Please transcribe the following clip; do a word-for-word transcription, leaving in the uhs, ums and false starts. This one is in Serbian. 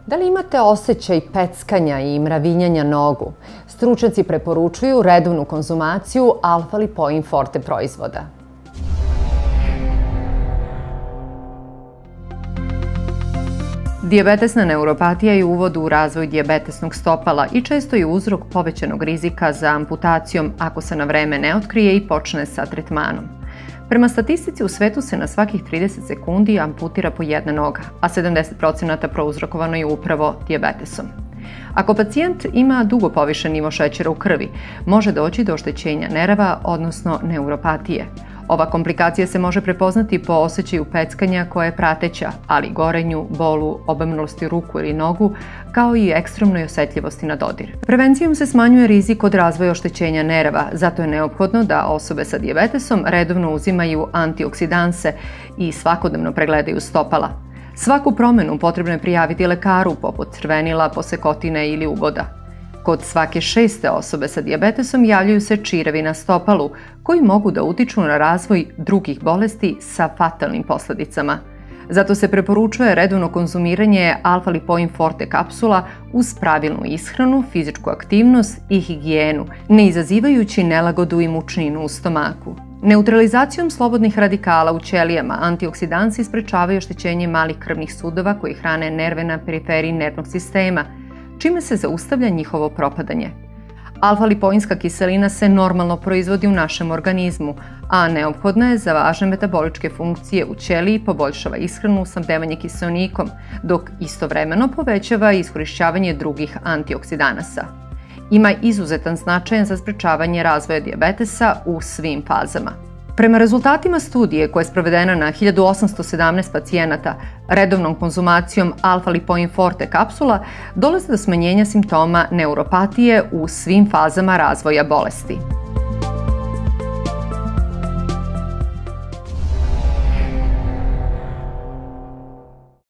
Da li imate osjećaj peckanja i mravinjanja nogu? Stručnjaci preporučuju redovnu konzumaciju alfa-lipoin forte proizvoda. Dijabetesna neuropatija je uvod u razvoj dijabetesnog stopala i često je uzrok povećanog rizika za amputacijom ako se na vreme ne otkrije i počne sa tretmanom. Prema statistici u svetu se na svakih trideset sekundi amputira po jedna noga, a sedamdeset procenata prouzrokovano je upravo dijabetesom. Ako pacijent ima dugo povišen nivo šećera u krvi, može doći do oštećenja nerava, odnosno neuropatije. Ova komplikacija se može prepoznati po osjećaju peckanja koja je prateća, ali gorenju, bolu, obemnulosti ruku ili nogu, kao i ekstremnoj osjetljivosti na dodir. Prevencijom se smanjuje rizik od razvoja oštećenja nerava, zato je neophodno da osobe sa dijabetesom redovno uzimaju antioksidanse i svakodnevno pregledaju stopala. Svaku promenu potrebno je prijaviti lekaru, poput crvenila, posekotine ili uboda. Kod svake šeste osobe sa dijabetesom javljaju se čirevi na stopalu, koji mogu da utiču na razvoj drugih bolesti sa fatalnim posledicama. Zato se preporučuje redovno konzumiranje alfa-lipoin forte kapsula uz pravilnu ishranu, fizičku aktivnost i higijenu, ne izazivajući nelagodu i mučninu u stomaku. Neutralizacijom slobodnih radikala u ćelijama antioksidansi sprečavaju oštećenje malih krvnih sudova koji hrane nerve na periferiji nervnog sistema, čime se zaustavlja njihovo propadanje. Alfa-lipoinska kiselina se normalno proizvodi u našem organizmu, a neophodna je za važne metaboličke funkcije u ćeliji, poboljšava ishranu, snabdevanje kiseonikom, dok istovremeno povećava iskorišćavanje drugih antioksidanasa. Ima izuzetan značaj za sprečavanje razvoja dijabetesa u svim fazama. Prema rezultatima studije koja je sprovedena na hiljadu osamsto sedamnaest pacijenata redovnom konzumacijom alfa-lipoin forte kapsula dolazi do smanjenja simptoma neuropatije u svim fazama razvoja bolesti.